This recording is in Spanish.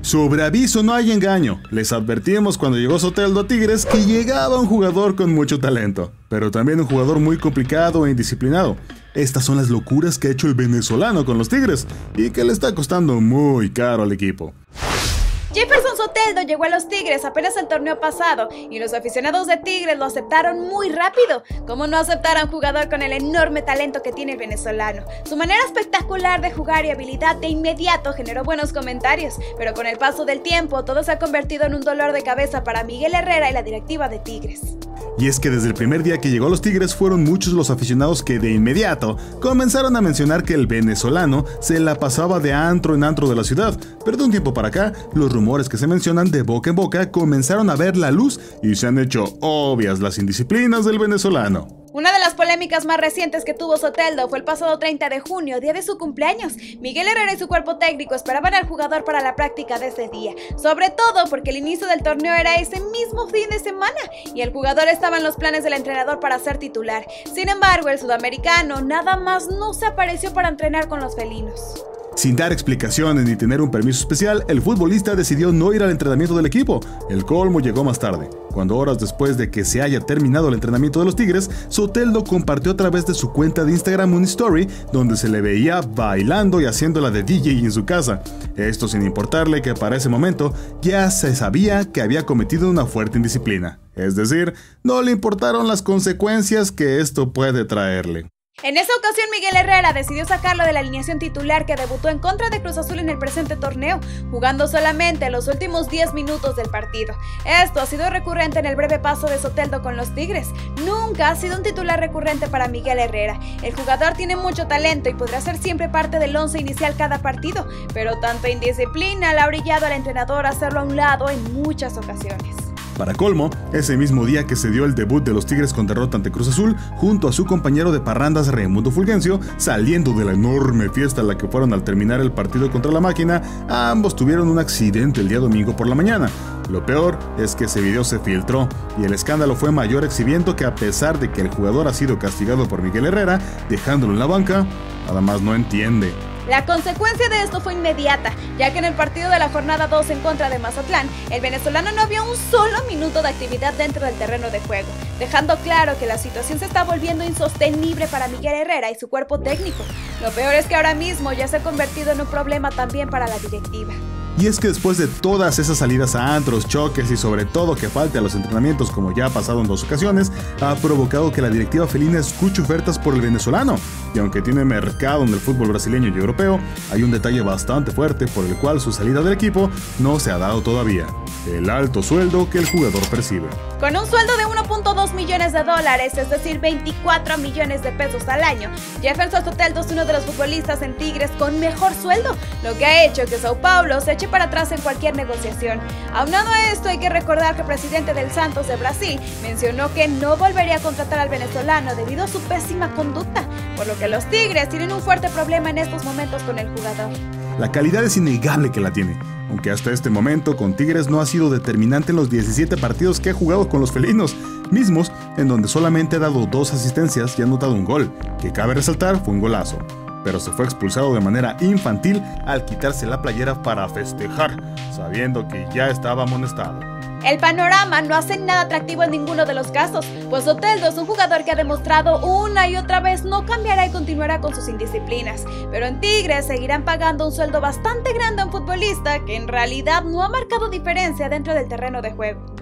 Sobre aviso no hay engaño. Les advertimos cuando llegó Soteldo a Tigres que llegaba un jugador con mucho talento, pero también un jugador muy complicado e indisciplinado. Estas son las locuras que ha hecho el venezolano con los Tigres y que le está costando muy caro al equipo. Jefferson Soteldo llegó a los Tigres apenas el torneo pasado y los aficionados de Tigres lo aceptaron muy rápido. ¿Cómo no aceptar a un jugador con el enorme talento que tiene el venezolano? Su manera espectacular de jugar y habilidad de inmediato generó buenos comentarios, pero con el paso del tiempo todo se ha convertido en un dolor de cabeza para Miguel Herrera y la directiva de Tigres. Y es que desde el primer día que llegó a los Tigres fueron muchos los aficionados que de inmediato comenzaron a mencionar que el venezolano se la pasaba de antro en antro de la ciudad, pero de un tiempo para acá los rumores que se mencionan de boca en boca comenzaron a ver la luz y se han hecho obvias las indisciplinas del venezolano. Una de las polémicas más recientes que tuvo Soteldo fue el pasado 30 de junio, día de su cumpleaños. Miguel Herrera y su cuerpo técnico esperaban al jugador para la práctica de ese día, sobre todo porque el inicio del torneo era ese mismo fin de semana y el jugador estaba en los planes del entrenador para ser titular. Sin embargo, el sudamericano nada más no se apareció para entrenar con los felinos. Sin dar explicaciones ni tener un permiso especial, el futbolista decidió no ir al entrenamiento del equipo. El colmo llegó más tarde, cuando horas después de que se haya terminado el entrenamiento de los Tigres, Soteldo compartió a través de su cuenta de Instagram un story donde se le veía bailando y haciéndola de DJ en su casa. Esto sin importarle que para ese momento ya se sabía que había cometido una fuerte indisciplina. Es decir, no le importaron las consecuencias que esto puede traerle. En esa ocasión Miguel Herrera decidió sacarlo de la alineación titular que debutó en contra de Cruz Azul en el presente torneo, jugando solamente los últimos 10 minutos del partido. Esto ha sido recurrente en el breve paso de Soteldo con los Tigres. Nunca ha sido un titular recurrente para Miguel Herrera. El jugador tiene mucho talento y podrá ser siempre parte del once inicial cada partido, pero tanta indisciplina le ha brillado al entrenador hacerlo a un lado en muchas ocasiones. Para colmo, ese mismo día que se dio el debut de los Tigres con derrota ante Cruz Azul, junto a su compañero de parrandas Raimundo Fulgencio, saliendo de la enorme fiesta a la que fueron al terminar el partido contra la Máquina, ambos tuvieron un accidente el día domingo por la mañana. Lo peor es que ese video se filtró y el escándalo fue mayor exhibiendo que a pesar de que el jugador ha sido castigado por Miguel Herrera, dejándolo en la banca, nada más no entiende. La consecuencia de esto fue inmediata, ya que en el partido de la jornada 2 en contra de Mazatlán, el venezolano no vio un solo minuto de actividad dentro del terreno de juego, dejando claro que la situación se está volviendo insostenible para Miguel Herrera y su cuerpo técnico. Lo peor es que ahora mismo ya se ha convertido en un problema también para la directiva. Y es que después de todas esas salidas a antros, choques y sobre todo que falte a los entrenamientos como ya ha pasado en 2 ocasiones, ha provocado que la directiva felina escuche ofertas por el venezolano. Y aunque tiene mercado en el fútbol brasileño y europeo, hay un detalle bastante fuerte por el cual su salida del equipo no se ha dado todavía: el alto sueldo que el jugador percibe. Con un sueldo de 1.2 millones de dólares, es decir, 24 millones de pesos al año, Jefferson Soteldo es uno de los futbolistas en Tigres con mejor sueldo, lo que ha hecho que Sao Paulo se eche para atrás en cualquier negociación. Aunado a esto, hay que recordar que el presidente del Santos de Brasil mencionó que no volvería a contratar al venezolano debido a su pésima conducta, por lo que los Tigres tienen un fuerte problema en estos momentos con el jugador. La calidad es innegable que la tiene, aunque hasta este momento con Tigres no ha sido determinante en los 17 partidos que ha jugado con los felinos, mismos en donde solamente ha dado 2 asistencias y ha anotado un gol, que cabe resaltar fue un golazo, pero se fue expulsado de manera infantil al quitarse la playera para festejar, sabiendo que ya estaba amonestado. El panorama no hace nada atractivo en ninguno de los casos, pues Soteldo es un jugador que ha demostrado una y otra vez no cambiará y continuará con sus indisciplinas, pero en Tigres seguirán pagando un sueldo bastante grande a un futbolista que en realidad no ha marcado diferencia dentro del terreno de juego.